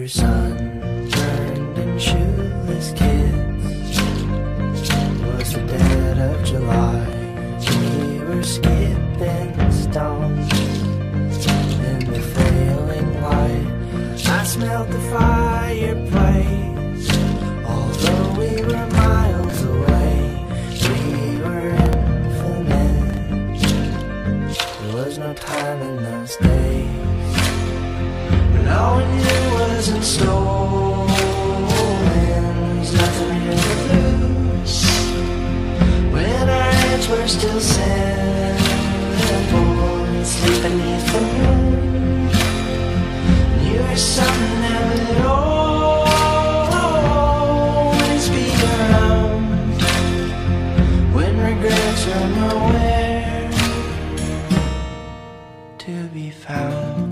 sunburned and shoeless kids. It was the dead of July. We were skipping stones in the failing light. I smelled the fireplace. Although we were miles away, we were infinite. There was no time in those days. All we knew wasn't stolen. There's nothing here to lose. When our heads were still simple and sleep beneath the moon, you were something that would always be around. When regrets are nowhere to be found.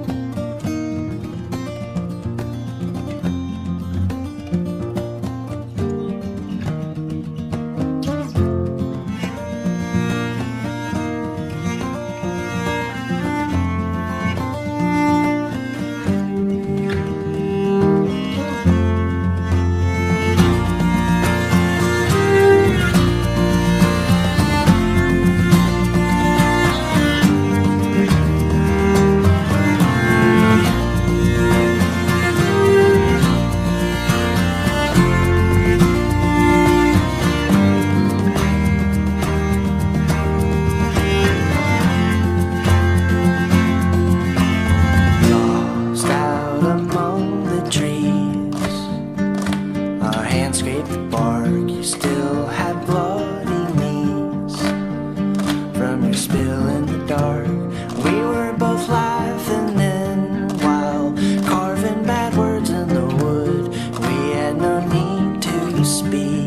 Scrape the bark, you still had bloody knees from your spill in the dark. We were both laughing then while carving bad words in the wood. We had no need to speak.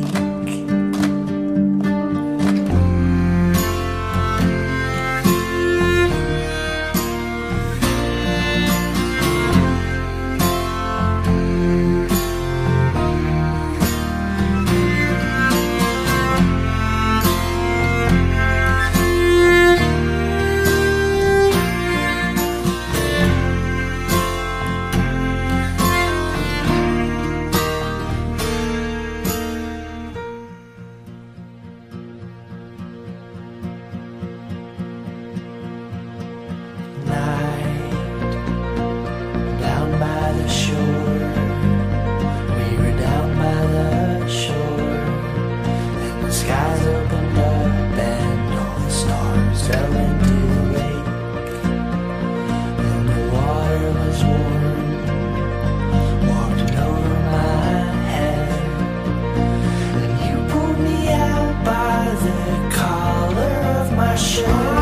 Skies opened up and all the stars fell into the lake, and the water was warm, walking over my head, and you pulled me out by the collar of my shirt.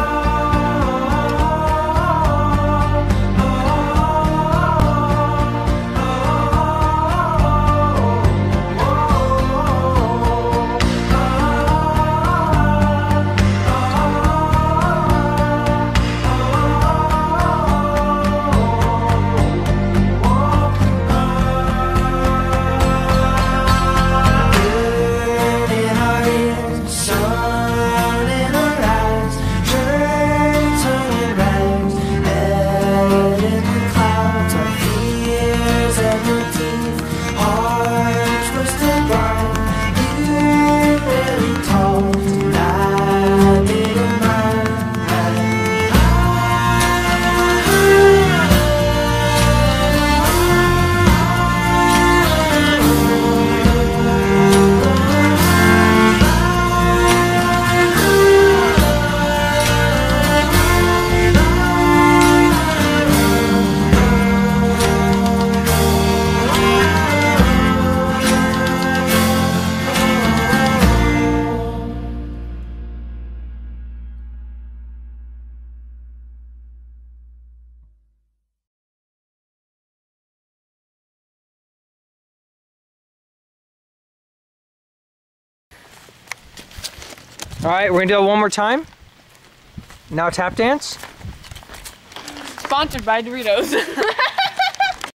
All right, we're gonna do it one more time. Now tap dance. Sponsored by Doritos.